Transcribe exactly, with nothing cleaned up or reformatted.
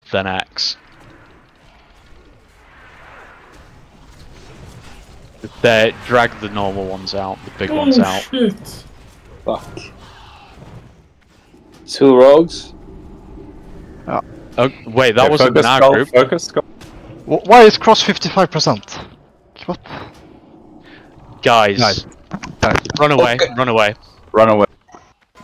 then X. They drag the normal ones out, the big Oh, ones out. Shit. Fuck. Two rogues. Oh, wait, that Yeah, wasn't focus in our skull, group. Focus skull. W why is cross fifty-five percent? What? Guys, Nice. run away, Okay. run away. Run away.